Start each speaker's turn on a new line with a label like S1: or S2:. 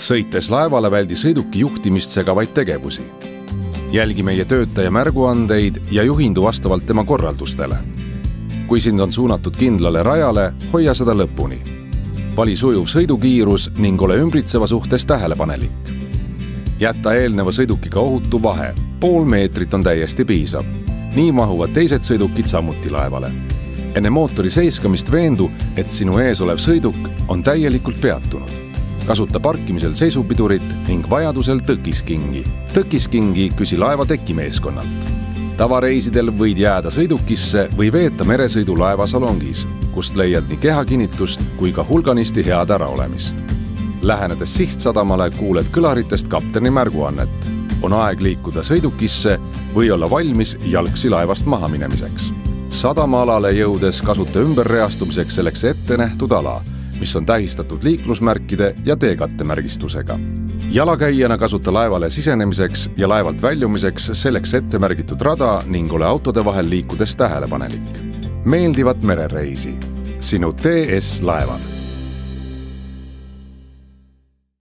S1: Sõites laevale väldi sõiduki juhtimist segavaid tegevusi. Jälgi meie töötaja märguandeid ja juhindu vastavalt tema korraldustele. Kui sind on suunatud kindlale rajale, hoia seda lõpuni. Vali sujuv sõidukiirus ning ole ümbritseva suhtes tähelepanelik. Jätta eelneva sõidukiga ohutu vahe. Pool meetrit on täiesti piisav. Nii mahuvad teised sõidukid samuti laevale. Enne mootori seiskamist veendu, et sinu ees olev sõiduk on täielikult peatunud. Kasuta parkimisel seisupidurit ning vajadusel tõkiskingi. Tõkiskingi küsi laeva tekimeeskonnalt. Tavareisidel võid jääda sõidukisse või veeta meresõidu laeva salongis, kust leiad nii kehakinnitust kui ka hulganisti head äraolemist. Lähenedes sihtsadamale kuuled kõlaritest kapteni märguannet. On aeg liikuda sõidukisse või olla valmis jalgsi laevast maha minemiseks. Sadamaalale jõudes kasuta ümberreastumiseks selleks ette nähtud ala, mis on tähistatud liiklusmärkide ja teekattemärgistusega. Jalakäijana kasuta laevale sisenemiseks ja laevalt väljumiseks selleks ette märgitud rada ning ole autode vahel liikudes tähelepanelik. Meeldivat merereisi! Sinu TS Laevad!